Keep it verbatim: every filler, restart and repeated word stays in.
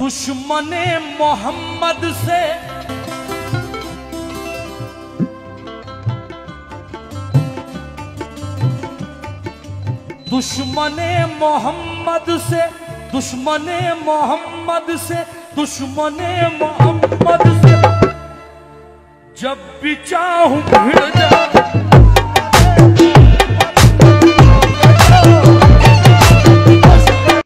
दुश्मने मोहम्मद से दुश्मने मोहम्मद से दुश्मने मोहम्मद से दुश्मने मोहम्मद से जब भी चाहूं भिड़ जा